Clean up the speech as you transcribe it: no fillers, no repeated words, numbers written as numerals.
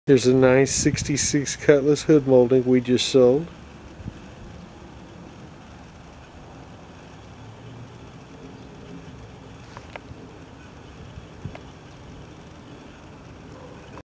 Here's a nice 66 Cutlass hood molding we just sold.